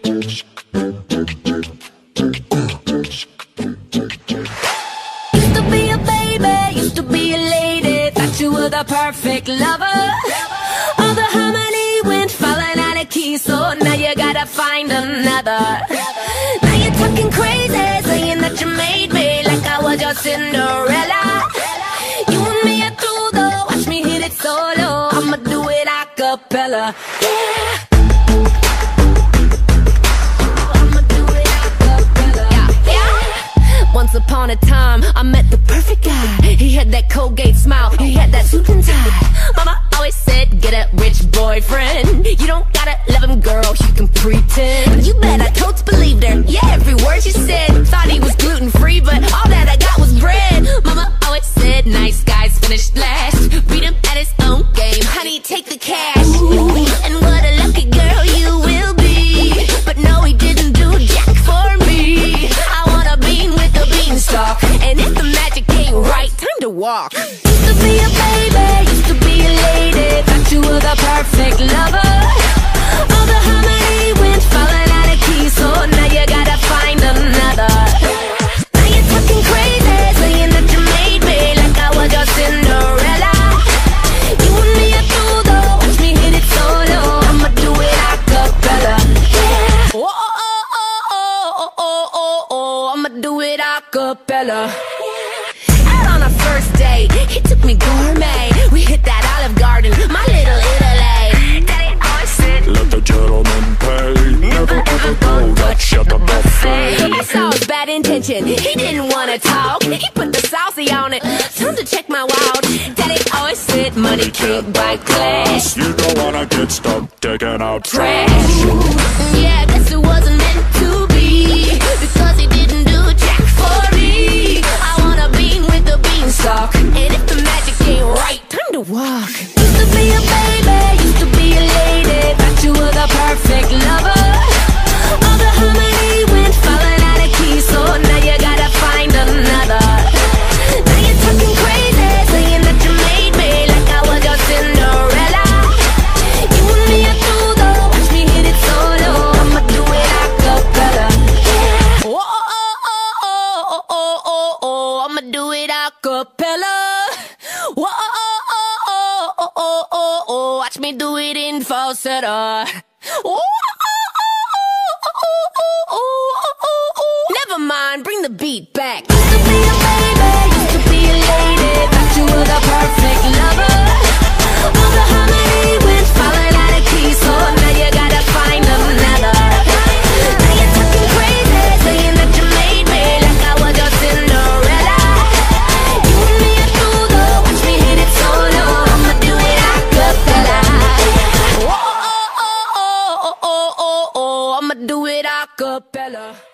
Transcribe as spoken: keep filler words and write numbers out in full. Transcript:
Used to be a baby, used to be a lady, thought you were the perfect lover. All the harmony went falling out of key, so now you gotta find another. Now you're talking crazy, saying that you made me like I was your Cinderella. You and me are through though, watch me hit it solo. I'ma do it a cappella, yeah. Once upon a time, I met the perfect guy. He had that Colgate smile, he had that suit and tie. Mama always said, get a rich boyfriend. You don't gotta love him, girl, you can pretend. You bet I totes believed her, yeah, every word she said. Thought he was gluten-free, but all that I got was bread. Mama always said, nice guys finish last. Beat him at his own game, honey, take the cash. Ooh, and what a lucky girl you will be. But no, he didn't do jack for me. I want a bean with a beanstalk, and if the magic ain't right, time to walk. Used to be a baby, used to be a lady, thought you were the perfect lover. All the harmony went falling out of key, so now you gotta find another. Now you're talking crazy, saying that you made me like I was your Cinderella. You and me are through though, watch me hit it solo. I'ma do it a cappella, yeah. Oh, oh, oh, oh, oh, oh, oh, oh, I'ma do it a cappella. Out on a first date, he took me gourmet. We hit that Olive Garden, my little Italy. Daddy always said, let the gentleman pay. Never ever go Dutch at the buffet. I saw his bad intention, he didn't wanna talk. He put the saucy on it, time to check my wallet. Daddy always said, money can't buy class. You don't wanna get stuck taking out Trash. trash. Yeah, I guess it wasn't meant to be, because he didn't do jack for me. I want a bean with a beanstalk, and if the magic ain't right, time to walk. Used to be a baby, used to be a lady, thought you were the perfect lover. All the harmony went falling out of key, so now you gotta find another. Now you're talking crazy, saying that you made me like I was your Cinderella. You and me are through though, watch me hit it solo. I'ma do it a cappella, yeah. Oh, oh, oh, oh, oh, oh, oh, oh, I'ma do it a cappella. Oh, oh, oh, oh, oh, oh, oh, oh, watch me do it in falsetto. Oh, never mind, bring the beat back. Used to be a baby, used to be a lady, thought you were the perfect lover. All the harmony went falling out of key, so now you gotta find another. Now you're talking crazy, saying that you made me like I was your Cinderella. You and me are through though, watch me hit it solo. I'ma do it a cappella. Oh, oh, oh, oh, oh, oh, oh, oh, I'ma do it a cappella.